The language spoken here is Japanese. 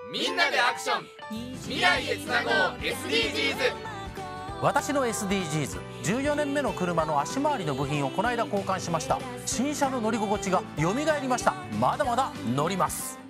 みんなでアクション、未来へつなごう SDGs。 私の SDGs、 14年目の車の足回りの部品をこの間交換しました。新車の乗り心地が蘇りました。まだまだ乗ります。